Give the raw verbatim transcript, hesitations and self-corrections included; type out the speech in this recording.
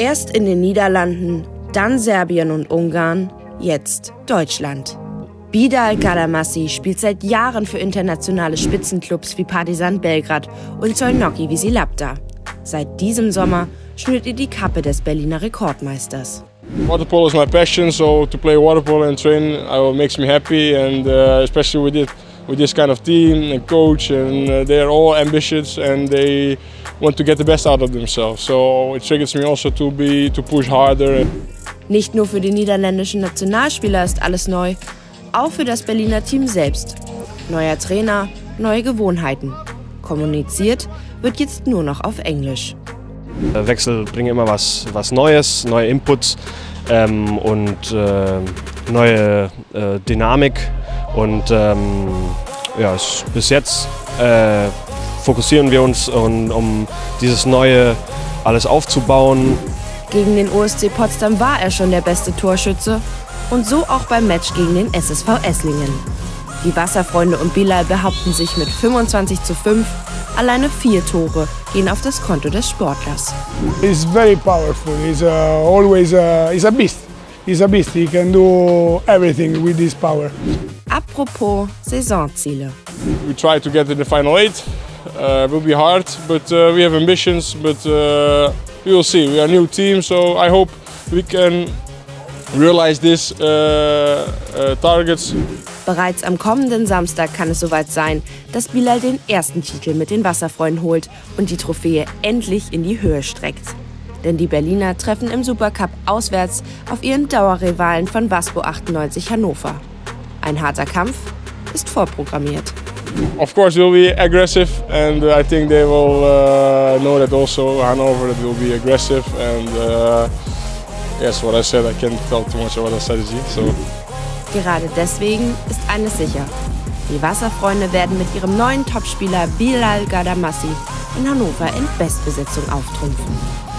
Erst in den Niederlanden, dann Serbien und Ungarn, jetzt Deutschland. Bilal Gadamassi spielt seit Jahren für internationale Spitzenclubs wie Partizan Belgrad und Szolnocki Visilapta. Seit diesem Sommer schnürt er die Kappe des Berliner Rekordmeisters. Waterpolo is my passion, so to play waterpolo and train uh, makes me happy, and uh, especially with it, with this kind of team and coach, and uh, they are all ambitious and they want to get the best out of themselves. So it triggers me also to be to push harder. Nicht nur für den niederländischen Nationalspieler ist alles neu, auch für das Berliner Team selbst. Neuer Trainer, neue Gewohnheiten. Kommuniziert wird jetzt nur noch auf Englisch. Wechsel bringen immer was, was Neues, neue Inputs ähm, und äh, neue äh, Dynamik. Und ähm, ja, bis jetzt äh, fokussieren wir uns, um, um dieses Neue alles aufzubauen. Gegen den O S C Potsdam war er schon der beste Torschütze und so auch beim Match gegen den S S V Esslingen. Die Wasserfreunde und Bilal behaupten sich mit fünfundzwanzig zu fünf. Alleine vier Tore gehen auf das Konto des Sportlers. He's very powerful. He's uh, always uh, he's a beast. He's a beast. He can do everything with his power. Apropos Saisonziele. We try to get to the final eight. Uh, it will be hard, but uh, we have ambitions. But uh, we will see. We are a new team, so I hope we can realize these uh, uh, targets. Bereits am kommenden Samstag kann es soweit sein, dass Bilal den ersten Titel mit den Wasserfreunden holt und die Trophäe endlich in die Höhe streckt. Denn die Berliner treffen im Supercup auswärts auf ihren Dauerrivalen von Waspo achtundneunzig Hannover. Ein harter Kampf ist vorprogrammiert. Of course, we'll be aggressive, and uh, I think they will uh, know that also Hannover that will be aggressive. And uh, yes, what I said, I can't tell too much about our strategy. So. Gerade deswegen ist eines sicher: Die Wasserfreunde werden mit ihrem neuen Topspieler Bilal Gadamassi in Hannover in Bestbesetzung auftrumpfen.